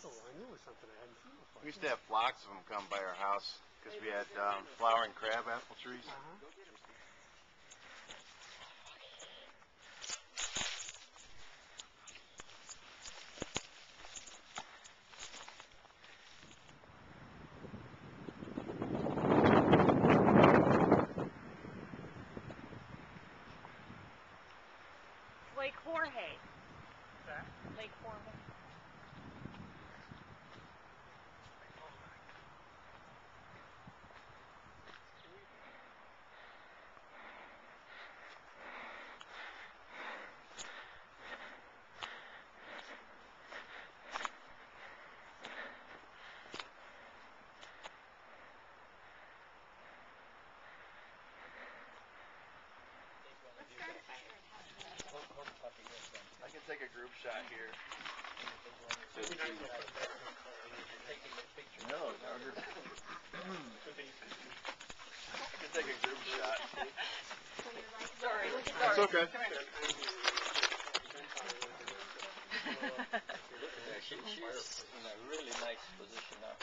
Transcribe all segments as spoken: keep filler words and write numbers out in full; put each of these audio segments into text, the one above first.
cool. I knew it was something I hadn't seen before. We used to have flocks of them come by our house because we had um, flowering crab apple trees. Uh-huh. Lake Jorge. That? Lake Jorge. I can take a group shot here. No, Roger. I can take a group shot. Sorry. It's okay. Yeah, she, she's in a really nice position now.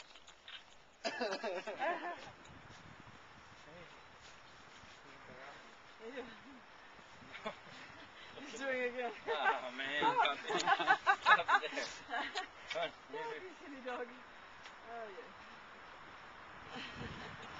He's doing it again. Oh man, come there. Come there. Come on, You silly dog. Oh yeah.